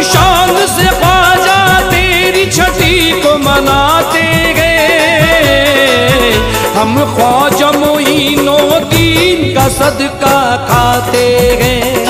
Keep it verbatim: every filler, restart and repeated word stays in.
शान से ख्वाजा तेरी छठी को मनाते गए, हम ख्वाजा मोइनुद्दीन का सदका खाते हैं।